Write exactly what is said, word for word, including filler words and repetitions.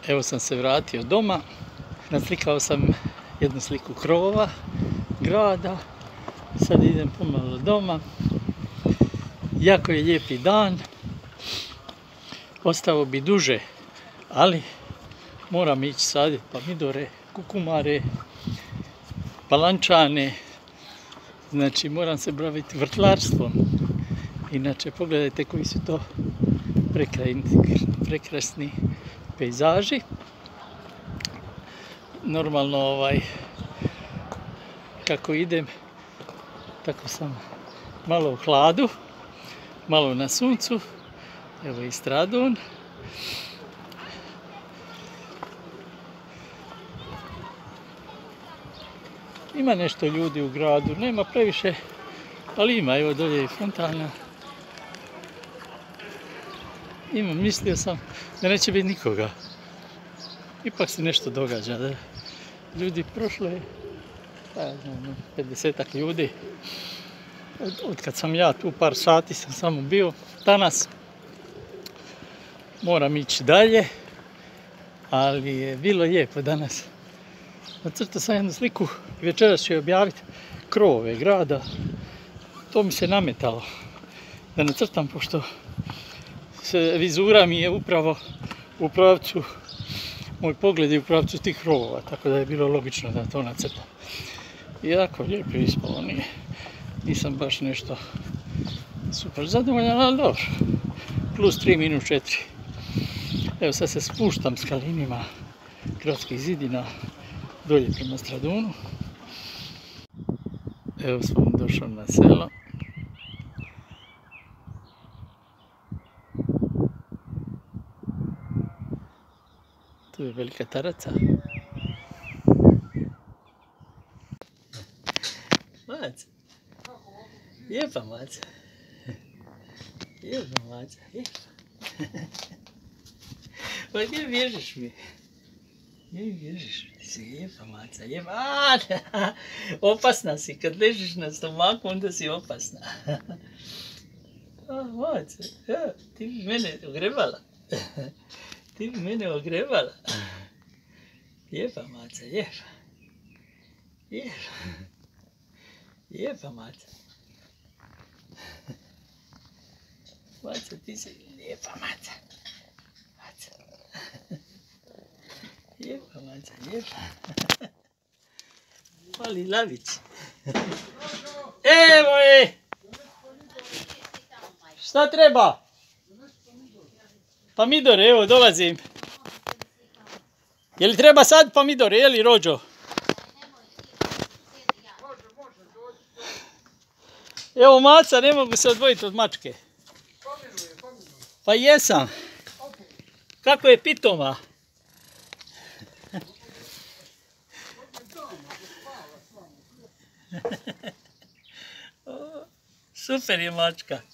Evo sam se vratio doma, naslikao sam jednu sliku krovova, grada, sad idem pomalo doma. Jako je lijepi dan, ostao bi duže, ali moram ići saditi pomidore, kukumare, palančane, znači moram se baviti vrtlarstvom. Inače pogledajte koji su to prekrasni pejzaži. Normalno ovaj, kako idem, tako sam malo u hladu, malo na suncu, evo i stradon. Ima nešto ljudi u gradu, nema previše, ali ima, evo dolje je fontalna. Ima, mislio sam da neće biti nikoga. Ipak se nešto događa, da ljudi prošlo je, pa ja znam, pedesetak ljudi. Od, od kad sam ja tu par sati sam samo bio, danas moram ići dalje, ali je bilo lijepo danas. Nacrtao sam jednu sliku i večeras ću je objaviti krovove grada. To mi se nametalo da nacrtam, pošto se vizura mi je upravo u pravcu, moj pogled je u pravcu tih krovova, tako da je bilo logično da to nacrtam. I jako lijepo je ispalo, nije. Nisam baš nešto super zadovoljan, ali dobro. Plus tri minus četiri. Evo sad se spuštam skalinima gradskih zidina dolje prema Stradunu. Evo sam došao na selo. Tu je velika taraca. Maca. Lijepa maca. Lijepa maca. Lijepa. Pa gdje bježiš mi? Gdje bježiš mi? Ti si lijepa maca. Lijepa. Aaaa! Opasna si. Kad ležiš na stomaku, onda si opasna. A, maca. Ja, ti bi mene ogrebala. Ti bi mene ogrebala. Lijepa maca, lijepa. Lijepa. Lijepa maca. Maca, ti si lijepa maca. Maca. Lijepa maca, lijepa. Mali lavić. Evo je! Šta treba? Pomidore, evo, dolazim. Je li treba sad pomidore, je li, rođo? Evo maca, ne mogu se odvojiti od mačke. Pa jesam. Kako je pitoma? Super je mačka.